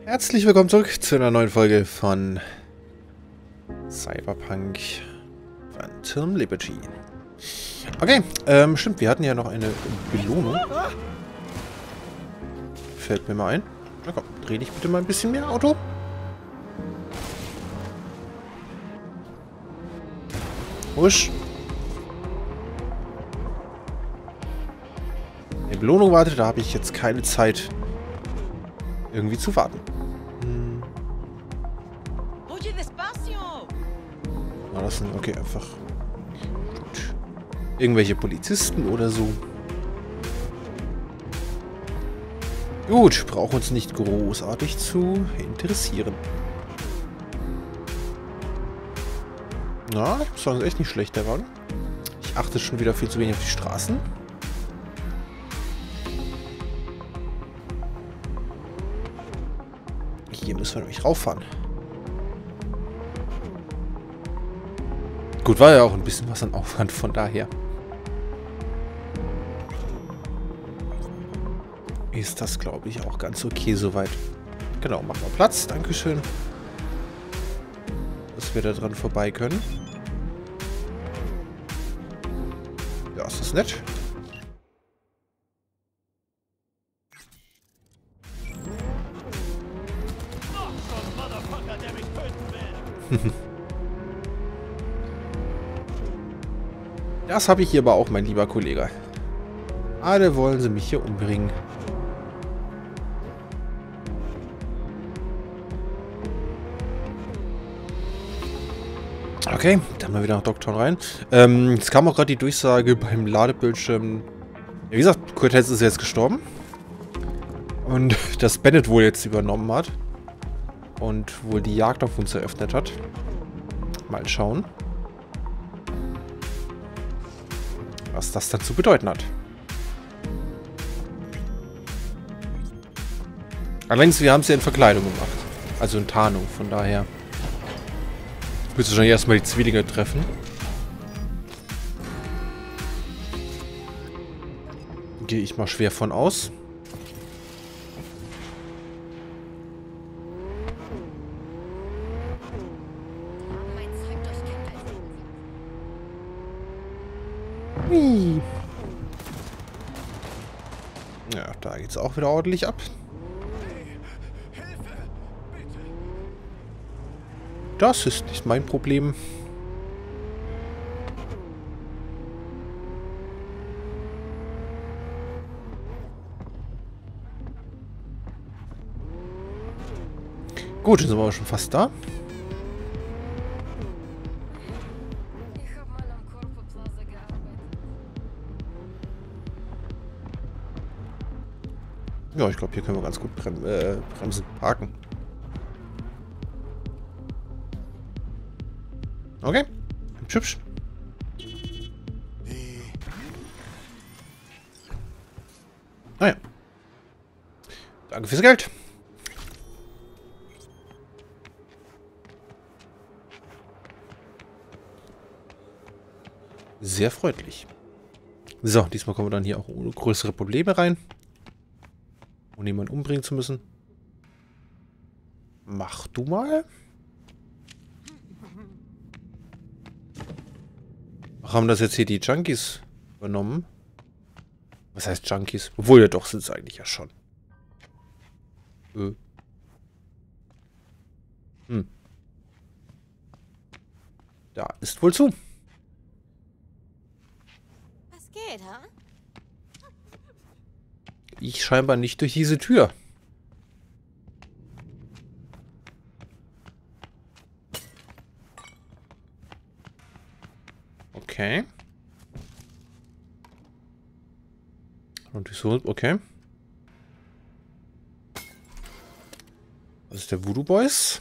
Herzlich willkommen zurück zu einer neuen Folge von Cyberpunk Phantom Liberty. Okay, stimmt, wir hatten ja noch eine Belohnung. Fällt mir mal ein. Na komm, dreh dich bitte mal ein bisschen mehr, Auto. Husch. Die Belohnung wartet, da habe ich jetzt keine Zeit, irgendwie zu warten. Ah, das sind, okay, einfach irgendwelche Polizisten oder so. Gut, brauchen uns nicht großartig zu interessieren. Na, ich muss sagen, ist echt nicht schlecht, der Wagen. Ich achte schon wieder viel zu wenig auf die Straßen. Hier müssen wir nämlich rauffahren. Gut, war ja auch ein bisschen was an Aufwand, von daher. Ist das, glaube ich, auch ganz okay soweit. Genau, machen wir Platz. Dankeschön. Dass wir da dran vorbei können. Ja, ist das nett. Das habe ich hier aber auch, mein lieber Kollege. Alle wollen sie mich hier umbringen. Okay, dann mal wieder nach Dogtown rein. Es kam auch gerade die Durchsage beim Ladebildschirm. Ja, wie gesagt, Cortez ist jetzt gestorben. Und dass Bennett wohl jetzt übernommen hat. Und wohl die Jagd auf uns eröffnet hat. Mal schauen, was das dann zu bedeuten hat. Allerdings, wir haben es ja in Verkleidung gemacht. Also in Tarnung, von daher. Müsste schon erstmal die Zwillinge treffen. Gehe ich mal schwer von aus. Hui. Ja, da geht's auch wieder ordentlich ab. Das ist nicht mein Problem. Gut, dann sind wir aber schon fast da. Ja, ich glaube, hier können wir ganz gut bremsen, parken. Okay, hübsch, hübsch. Naja. Danke fürs Geld. Sehr freundlich. So, diesmal kommen wir dann hier auch ohne größere Probleme rein. Ohne jemanden umbringen zu müssen. Mach du mal. Ach, haben das jetzt hier die Junkies übernommen? Was heißt Junkies? Obwohl, ja doch, sind es eigentlich ja schon. Da ist wohl zu. Was geht, ha? Ich scheinbar nicht durch diese Tür. Okay. Und so, okay. Das ist der Voodoo Boys.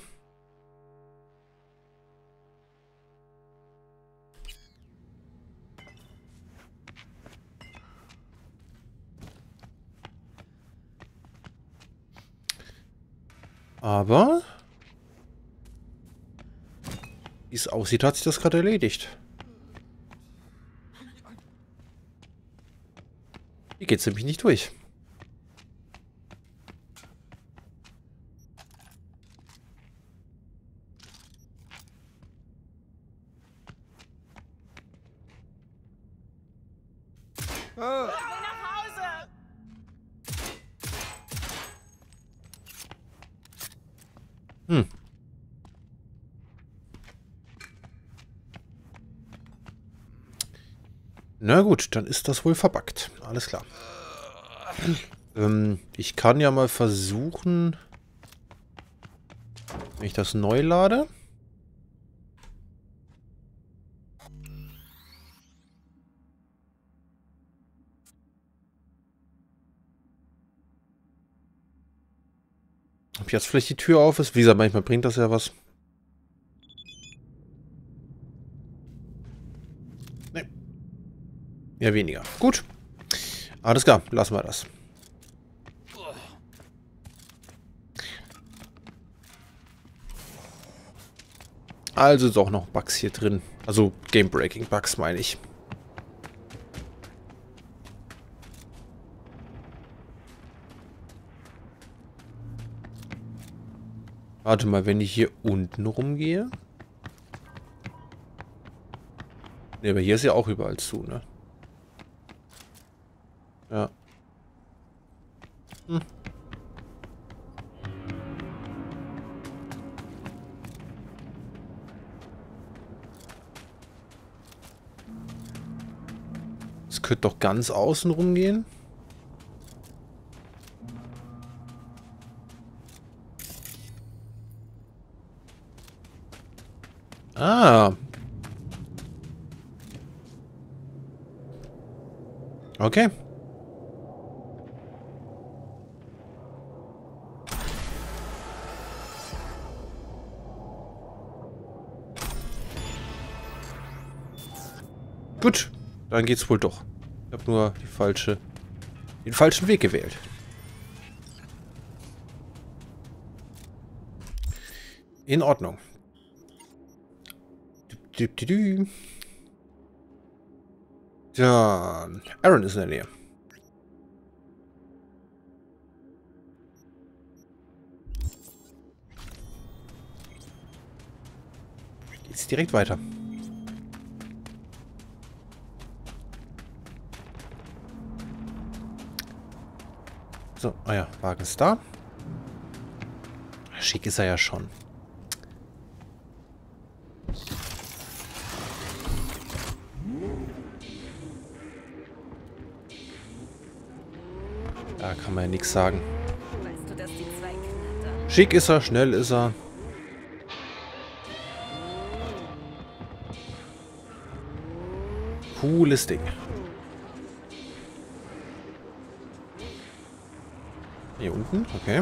Aber wie es aussieht, hat sich das gerade erledigt. Hier geht's nämlich nicht durch. nach Hause! Na gut, dann ist das wohl verbuggt. Alles klar. Ich kann ja mal versuchen, wenn ich das neu lade. Ob jetzt vielleicht die Tür auf ist? Wie gesagt, manchmal bringt das ja was. Nee. Ja, weniger. Gut. Alles klar, lassen wir das. Also ist auch noch Bugs hier drin. Also Game-Breaking-Bugs, meine ich. Warte mal, wenn ich hier unten rumgehe. Ne, aber hier ist ja auch überall zu, ne? Ja. Hm. Es könnte doch ganz außen rumgehen. Ah. Okay. Gut, dann geht's wohl doch. Ich habe nur den falschen Weg gewählt. In Ordnung. Dann, Aaron ist in der Nähe. Geht's direkt weiter. So, ah ja, Wagen ist da. Schick ist er ja schon. Da kann man ja nichts sagen. Weißt du, dass die zwei knattern? Schick ist er, schnell ist er. Cooles Ding. Hier unten, okay.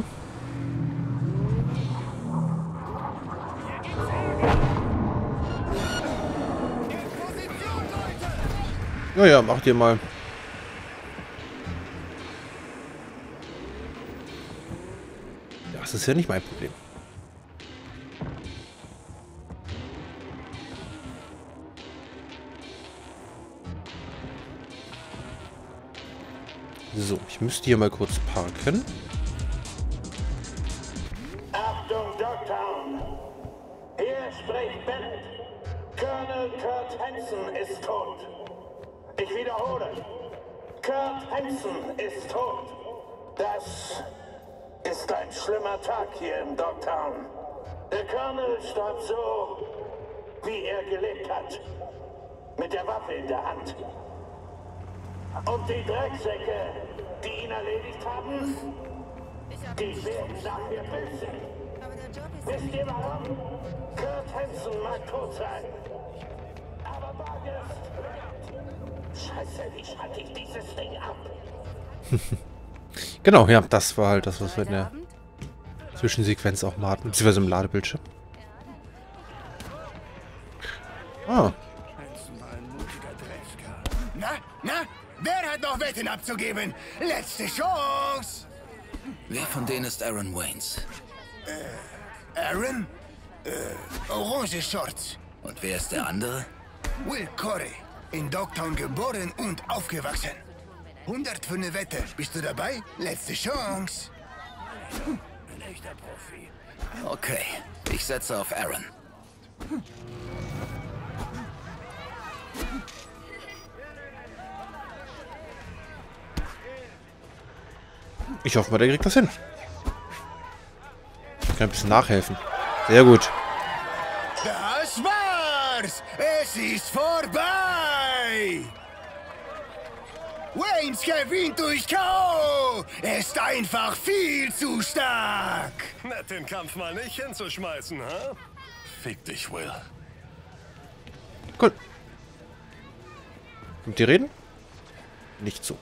Naja, macht ihr mal. Das ist ja nicht mein Problem. So, ich müsste hier mal kurz parken. Achtung, Dogtown! Hier spricht Bennett. Colonel Kurt Hansen ist tot. Ich wiederhole. Kurt Hansen ist tot. Das ist ein schlimmer Tag hier im Dogtown. Der Colonel starb so, wie er gelebt hat. Mit der Waffe in der Hand. Und die Drecksäcke, die ihn erledigt haben, die werden nachher böse. Wisst ihr warum? Kurt Hansen mag tot sein. Aber Bargest lebt. Scheiße, wie schalte ich dieses Ding ab? Genau, ja, das war halt das, was wir in der Zwischensequenz auch mal hatten, beziehungsweise im Ladebildschirm. Ah. Na? Wer hat noch Wetten abzugeben? Letzte Chance! Wer von denen ist Aaron Waynes? Aaron? Orange Shorts. Und wer ist der andere? Will Corey. In Dogtown geboren und aufgewachsen. 100 für eine Wette. Bist du dabei? Letzte Chance. Ein echter Profi. Okay, ich setze auf Aaron. Ich hoffe mal, der kriegt das hin. Ich kann ein bisschen nachhelfen. Sehr gut. Das war's! Es ist vorbei! Waynes gewinnt durch K.O. Er ist einfach viel zu stark! Nett, den Kampf mal nicht hinzuschmeißen, hä? Fick dich, Will. Gut. Kommt ihr reden? Nicht so.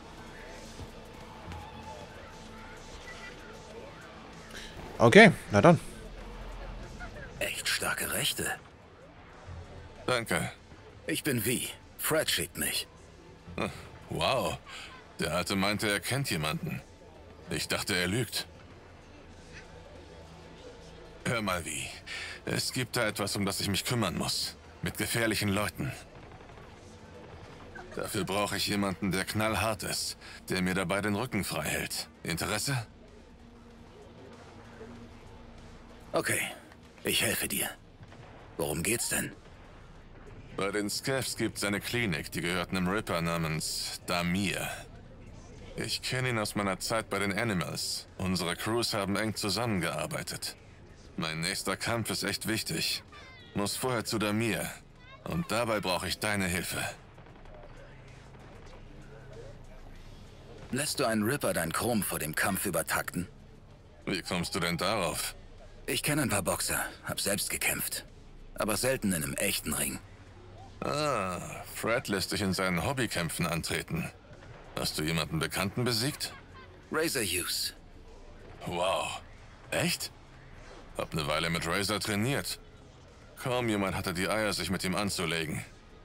Okay, na dann. Echt starke Rechte. Danke. Ich bin V. Fred schickt mich. Wow. Der Alte meinte, er kennt jemanden. Ich dachte, er lügt. Hör mal, V. Es gibt da etwas, um das ich mich kümmern muss. Mit gefährlichen Leuten. Dafür brauche ich jemanden, der knallhart ist, der mir dabei den Rücken frei hält. Interesse? Okay, ich helfe dir. Worum geht's denn? Bei den Scavs gibt's eine Klinik, die gehört einem Ripper namens Damir. Ich kenne ihn aus meiner Zeit bei den Animals. Unsere Crews haben eng zusammengearbeitet. Mein nächster Kampf ist echt wichtig. Muss vorher zu Damir. Und dabei brauche ich deine Hilfe. Lässt du einen Ripper dein Chrom vor dem Kampf übertakten? Wie kommst du denn darauf? Ich kenne ein paar Boxer, hab selbst gekämpft. Aber selten in einem echten Ring. Ah, Fred lässt dich in seinen Hobbykämpfen antreten. Hast du jemanden Bekannten besiegt? Razor Hughes. Wow. Echt? Hab eine Weile mit Razor trainiert. Kaum jemand hatte die Eier, sich mit ihm anzulegen.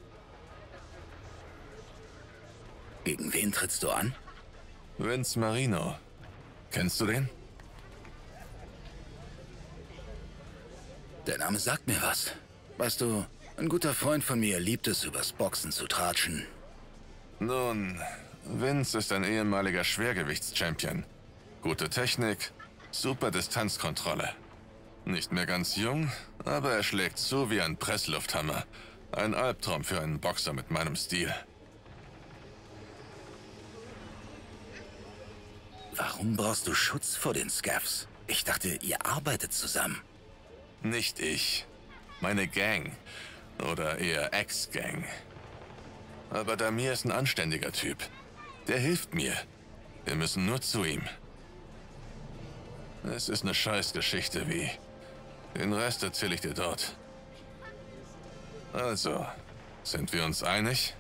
Gegen wen trittst du an? Vince Marino. Kennst du den? Der Name sagt mir was. Weißt du, ein guter Freund von mir liebt es, übers Boxen zu tratschen. Nun, Vince ist ein ehemaliger Schwergewichtschampion. Gute Technik, super Distanzkontrolle. Nicht mehr ganz jung, aber er schlägt zu wie ein Presslufthammer. Ein Albtraum für einen Boxer mit meinem Stil. Warum brauchst du Schutz vor den Scavs? Ich dachte, ihr arbeitet zusammen. Nicht ich. Meine Gang. Oder eher Ex-Gang. Aber Damir ist ein anständiger Typ. Der hilft mir. Wir müssen nur zu ihm. Es ist eine Scheißgeschichte, wie. Den Rest erzähle ich dir dort. Also, sind wir uns einig?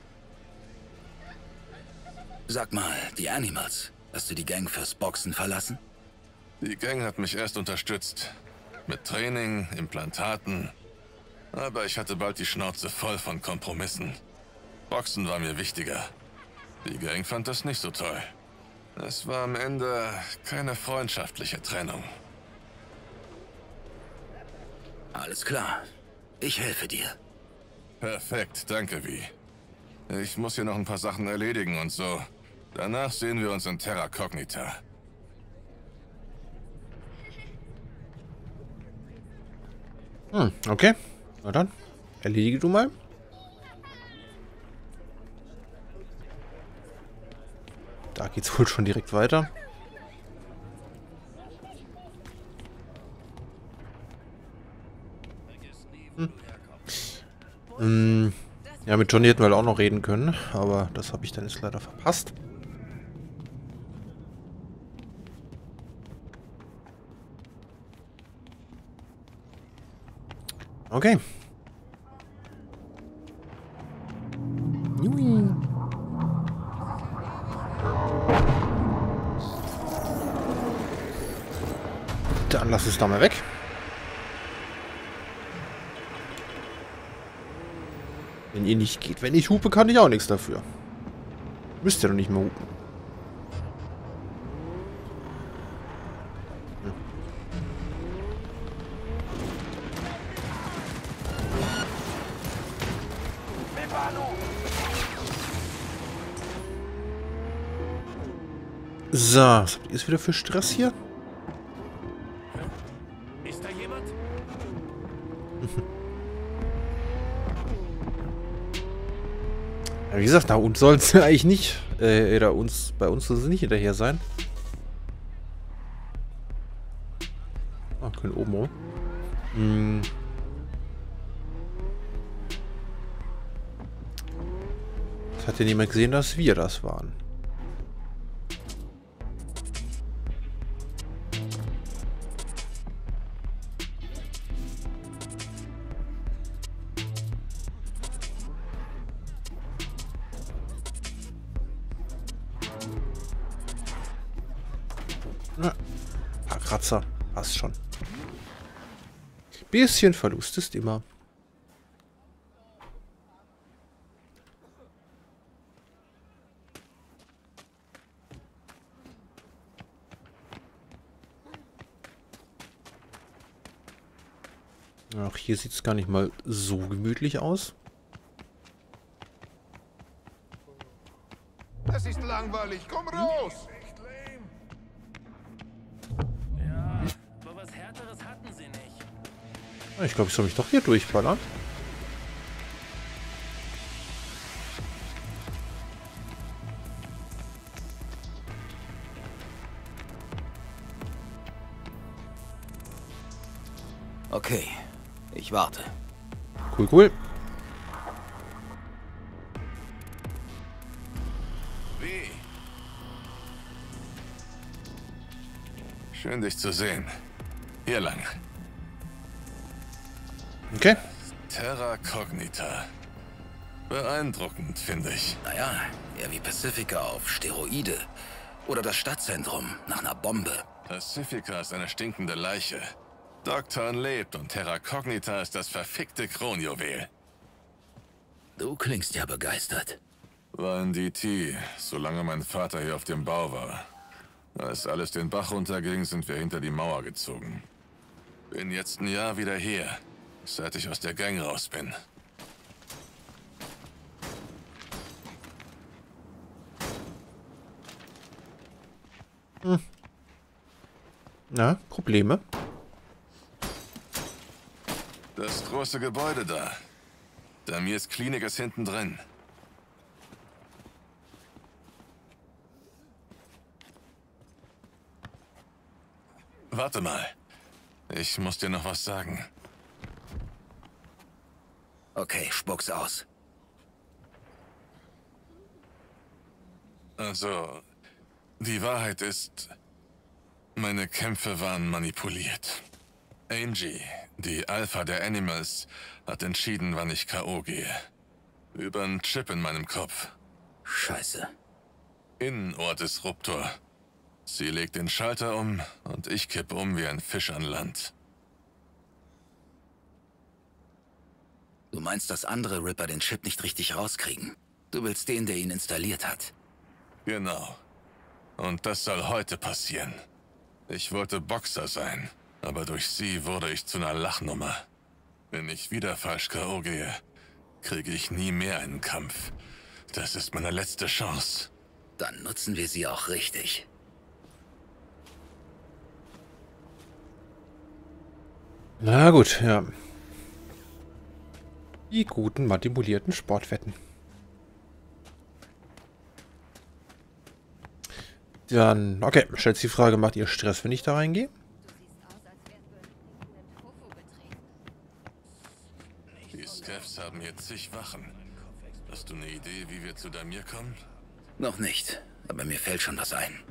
Sag mal, die Animals. Hast du die Gang fürs Boxen verlassen? Die Gang hat mich erst unterstützt. Mit Training, Implantaten. Aber ich hatte bald die Schnauze voll von Kompromissen. Boxen war mir wichtiger. Die Gang fand das nicht so toll. Es war am Ende keine freundschaftliche Trennung. Alles klar. Ich helfe dir. Perfekt, danke, Vi. Ich muss hier noch ein paar Sachen erledigen und so. Danach sehen wir uns in Terra Cognita. Okay. Na dann, erledige du mal. Da geht's wohl schon direkt weiter. Ja, mit Johnny hätten wir halt auch noch reden können, aber das habe ich dann jetzt leider verpasst. Okay. Jui. Dann lass es da mal weg. Wenn ihr nicht geht. Wenn ich hupe, kann ich auch nichts dafür. Müsst ihr doch nicht mehr hupen. So, was habt ihr jetzt wieder für Stress hier? Ist da jemand? Ja, wie gesagt, da uns soll es eigentlich nicht, bei uns soll es nicht hinterher sein. Ah, können oben rum. Hm. Das hat ja niemand gesehen, dass wir das waren. Ja, paar Kratzer. Passt schon. Bisschen Verlust ist immer. Ach, hier sieht es gar nicht mal so gemütlich aus. Es ist langweilig, komm raus! Ja, aber was Härteres hatten sie nicht. Ich glaube, ich soll mich doch hier durchballern. Okay, ich warte. Cool, cool. Wie? Schön, dich zu sehen. Hier lang. Okay. Terra Cognita. Beeindruckend, finde ich. Naja, eher wie Pacifica auf Steroide. Oder das Stadtzentrum nach einer Bombe. Pacifica ist eine stinkende Leiche. Dogtown lebt und Terra Cognita ist das verfickte Kronjuwel. Du klingst ja begeistert. War in DT, solange mein Vater hier auf dem Bau war. Als alles den Bach runterging, sind wir hinter die Mauer gezogen. Bin jetzt ein Jahr wieder hier, seit ich aus der Gang raus bin. Na, Probleme? Das große Gebäude da. Damirs Klinik ist hinten drin. Warte mal. Ich muss dir noch was sagen. Okay, spuck's aus. Also, die Wahrheit ist, meine Kämpfe waren manipuliert. Angie, die Alpha der Animals, hat entschieden, wann ich K.O. gehe. Über einen Chip in meinem Kopf. Scheiße. Innenohr-Disruptor. Sie legt den Schalter um und ich kippe um wie ein Fisch an Land. Du meinst, dass andere Ripper den Chip nicht richtig rauskriegen? Du willst den, der ihn installiert hat. Genau. Und das soll heute passieren. Ich wollte Boxer sein, aber durch sie wurde ich zu einer Lachnummer. Wenn ich wieder falsch K.O. gehe, kriege ich nie mehr einen Kampf. Das ist meine letzte Chance. Dann nutzen wir sie auch richtig. Na gut, ja. Die guten manipulierten Sportwetten. Dann, okay, stellt sich die Frage, macht ihr Stress, wenn ich da reingehe? Die Scavs haben hier zig Wachen. Hast du eine Idee, wie wir zu Damir kommen? Noch nicht, aber mir fällt schon was ein.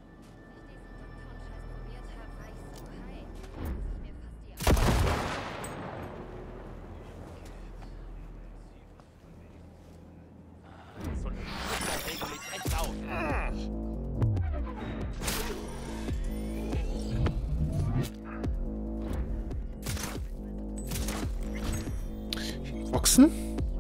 Boxen?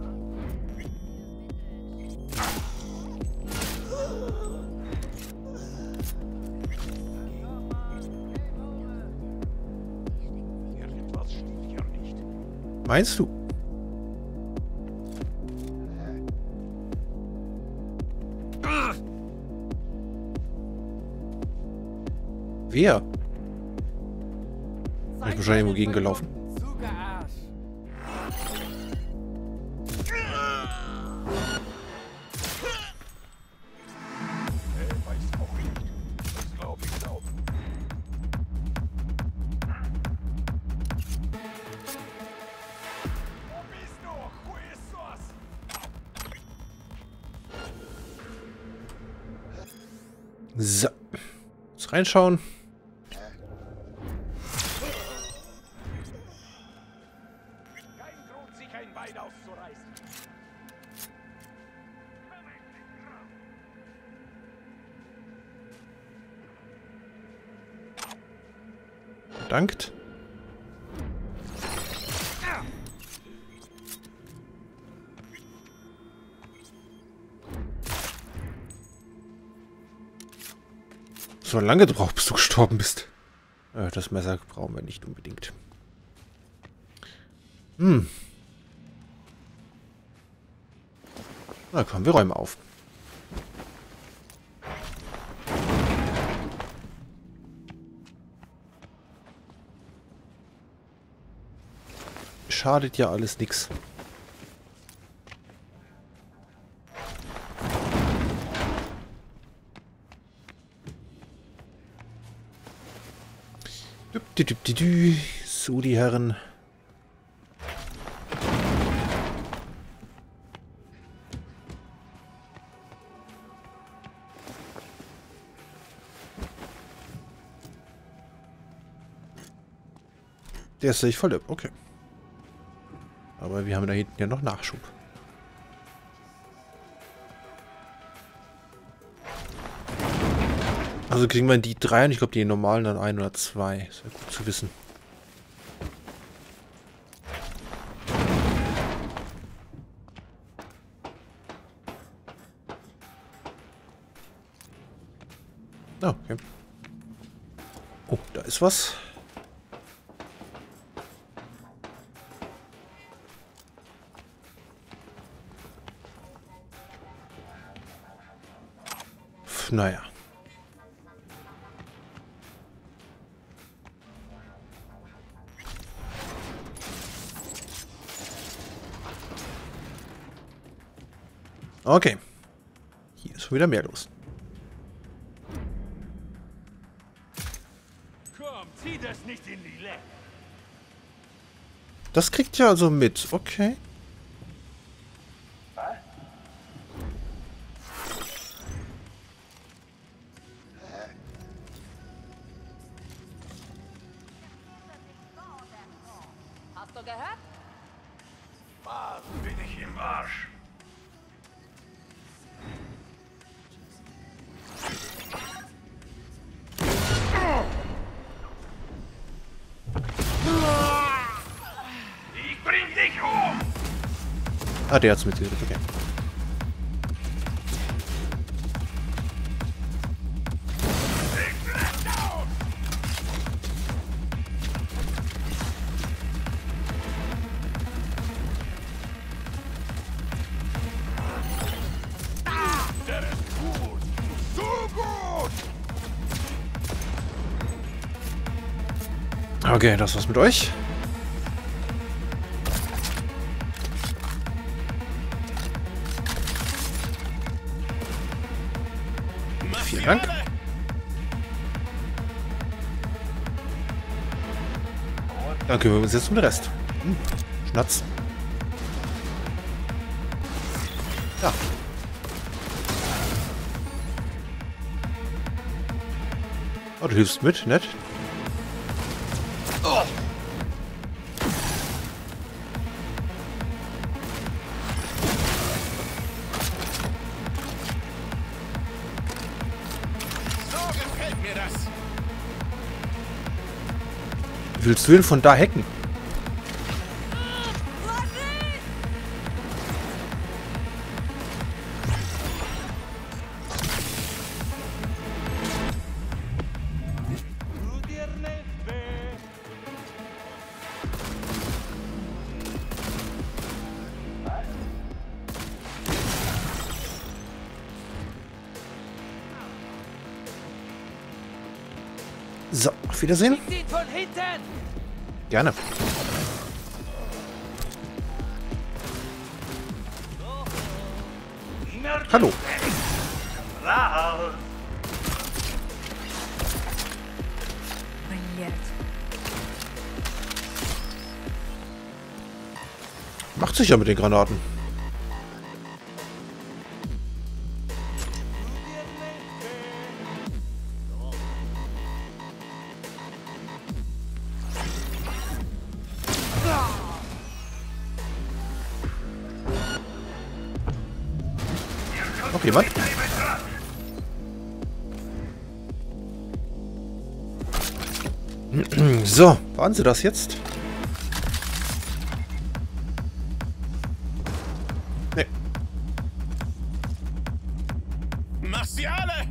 Meinst du? Wer? Ich bin wahrscheinlich irgendwo gegengelaufen. So. Jetzt reinschauen. Dankt. So lange gebraucht, bis du gestorben bist. Das Messer brauchen wir nicht unbedingt. Na komm, wir räumen auf. Schadet ja alles nix. So, die Herren. Der ist voll lieb, okay. Aber wir haben da hinten ja noch Nachschub. Also kriegen wir die 3 und ich glaube die normalen dann 1 oder 2. Ist ja gut zu wissen. Oh, okay. Oh, da ist was. Naja. Okay. Hier ist schon wieder mehr los. Komm, zieh das nicht in die Länge. Das kriegt ihr also mit. Okay. Hast du gehört? Bin ich im Arsch. Ich bring dich um! Ah, der hat's mitgehört. Okay. Okay, das war's mit euch. Vielen Dank. Dann kümmern wir uns jetzt um den Rest. Schnatz. Ja. Oh, du hilfst mit, nett. Oh. So gefällt mir das. Willst du ihn von da hacken? So, auf Wiedersehen. Von hinten! Gerne. Hallo. Macht sich ja mit den Granaten. Noch jemand? So, waren sie das jetzt? Nee. Mach sie alle!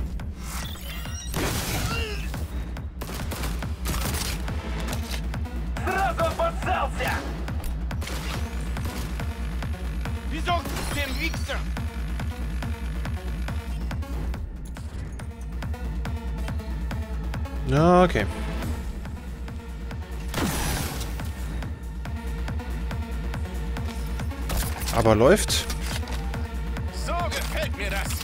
Сразу обоссался! Везёт всем Виктор! Okay. Aber läuft. So gefällt mir das!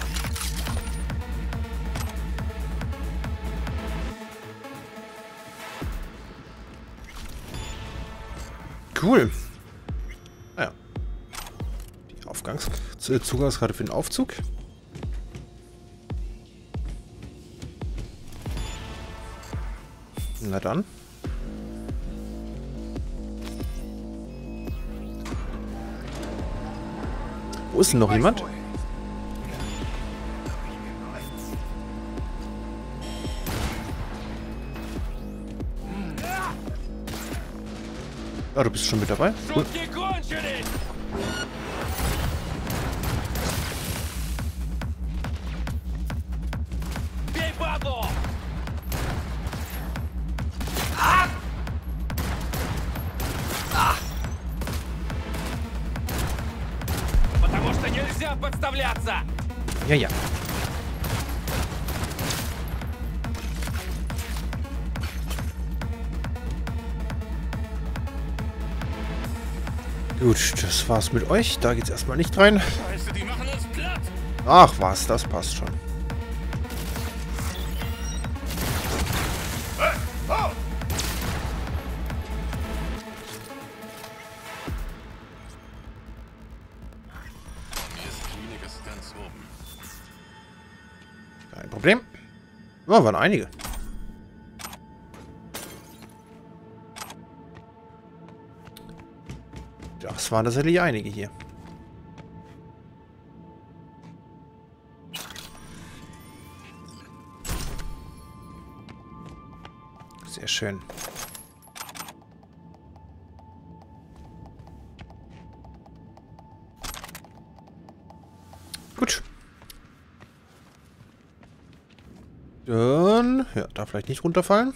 Cool. Ah ja. Die Zugangskarte für den Aufzug. Na dann. Wo ist denn noch jemand? Ah, du bist schon mit dabei? Cool. Шутки кончились! Бей бабу! Потому что нельзя подставляться! Ja, ja. Gut, das war's mit euch. Da geht's erstmal nicht rein. Scheiße, die machen uns platt! Ach was, das passt schon. Klinik ist ganz oben. Kein Problem. Ja, waren einige. Das waren tatsächlich einige hier. Sehr schön. Gut. Dann, ja, darf vielleicht nicht runterfallen.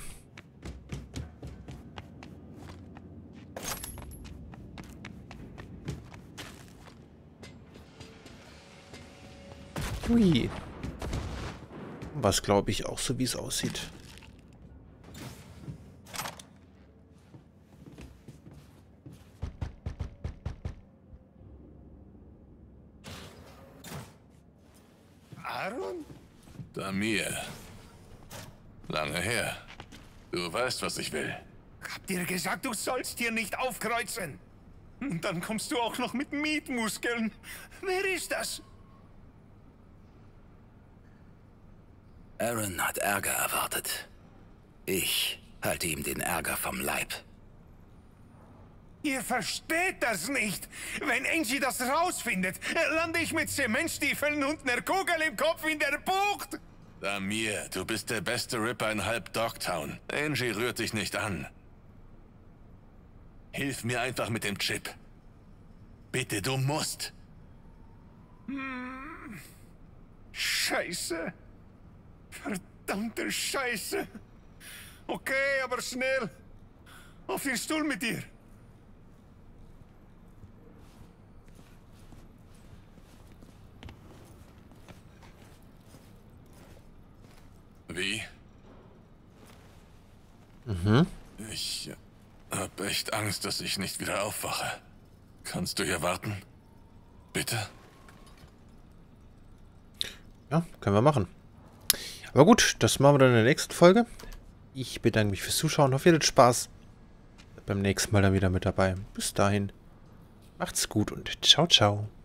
Hui. Was glaube ich auch so, wie es aussieht. Aaron? Damir. Lange her. Du weißt, was ich will. Hab dir gesagt, du sollst hier nicht aufkreuzen. Und dann kommst du auch noch mit Mietmuskeln. Wer ist das? Aaron hat Ärger erwartet. Ich halte ihm den Ärger vom Leib. Ihr versteht das nicht. Wenn Angie das rausfindet, lande ich mit Zementstiefeln und ner Kugel im Kopf in der Bucht. Damir, du bist der beste Ripper in halb Dogtown. Angie rührt dich nicht an. Hilf mir einfach mit dem Chip. Bitte, du musst. Scheiße. Verdammte Scheiße. Okay, aber schnell. Auf den Stuhl mit dir. Wie? Ich hab echt Angst, dass ich nicht wieder aufwache. Kannst du hier warten? Bitte? Ja, können wir machen. Aber gut, das machen wir dann in der nächsten Folge. Ich bedanke mich fürs Zuschauen. Hoffe, ihr hattet Spaß. Beim nächsten Mal dann wieder mit dabei. Bis dahin. Macht's gut und ciao, ciao.